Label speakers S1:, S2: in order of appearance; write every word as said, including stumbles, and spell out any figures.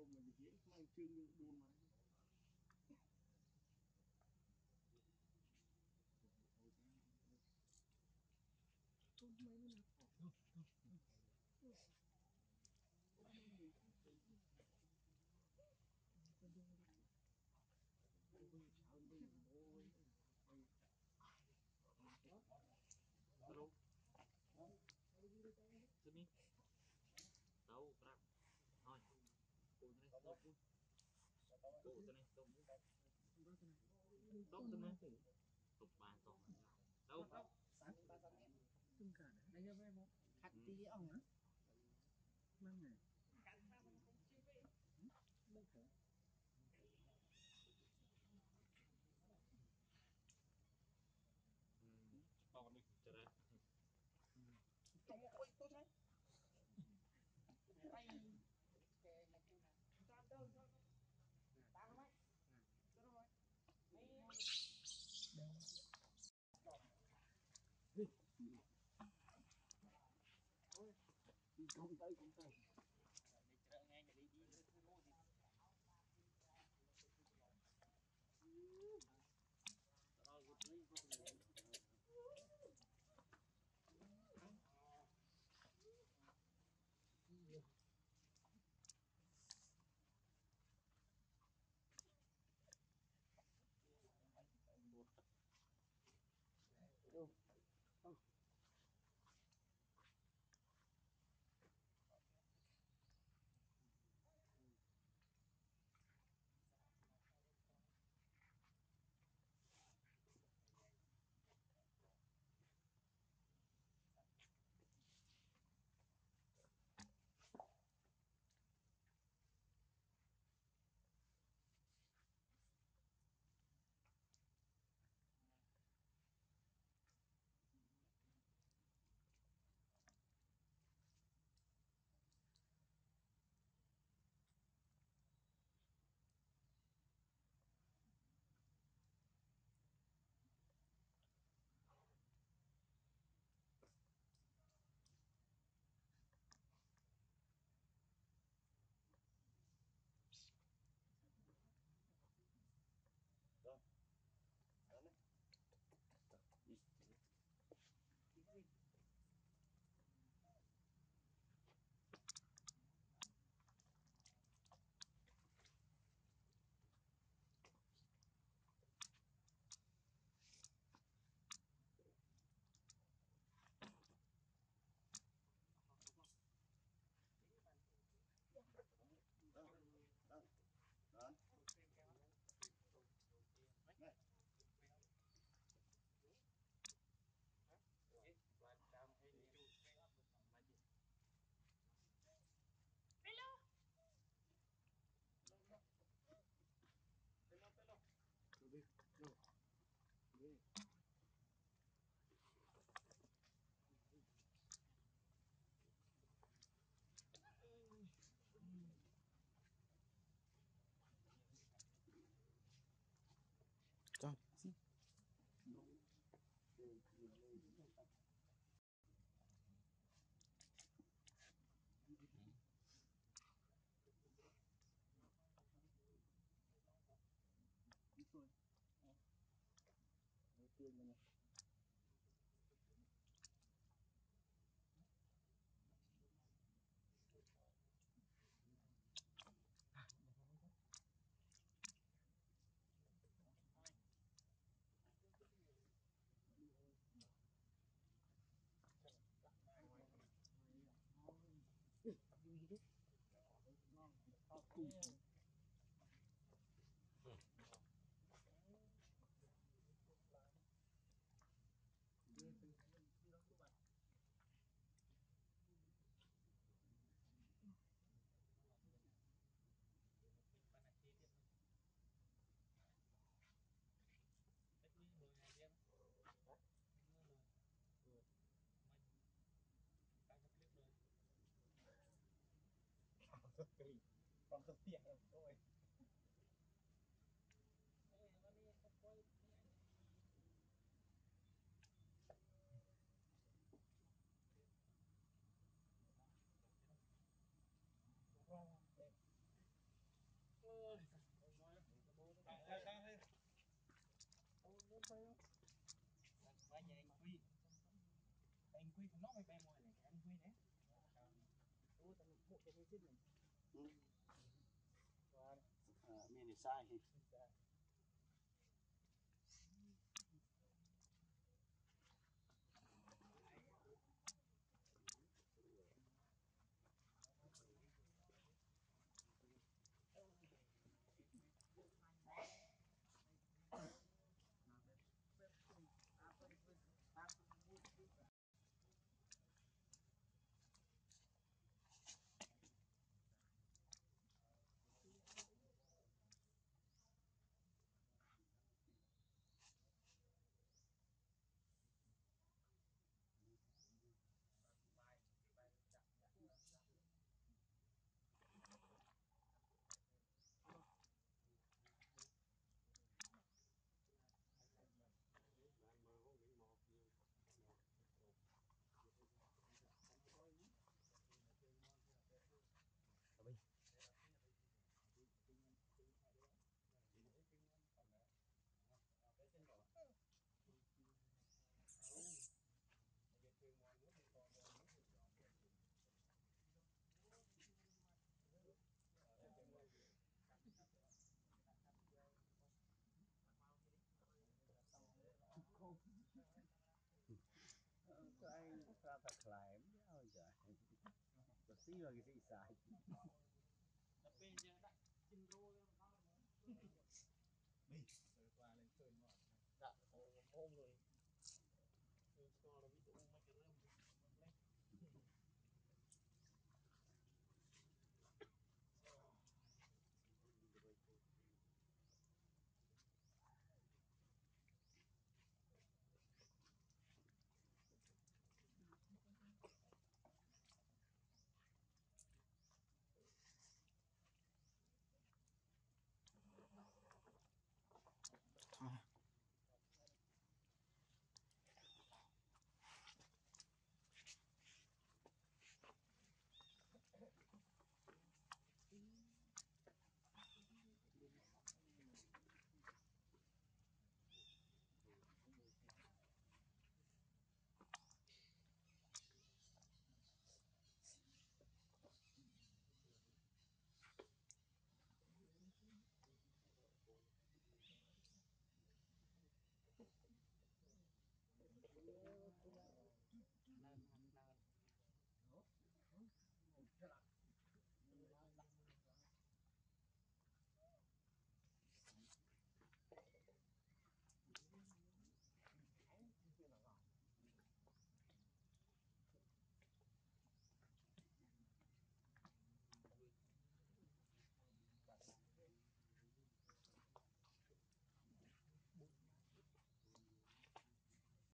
S1: mình diễn mang chương buồn mà tôi mấy mươi năm
S2: Hello. Sini. Tahu perang. Thôi. Cô này tốt quá. Cô này tốt. Tốt thế này. Tục bàn tốt. Đâu?
S1: sáng ba sáng em từng cả đấy đây em không khát tí ông á mang này đâu phải
S2: Còn đi. Chờ đây.
S1: trong ôi tôi thấy tay cái này kia nào sao đâu sao tao không sao đâu không tới không tới nghe đi đi
S3: Con.
S1: còn thực tiễn rồi tôi quy không nó phải bè mồi này anh quy đấy tôi tao một cái quy chết này
S4: mini sai có ai ra thật lại ôi trời có xí vào cái gì sai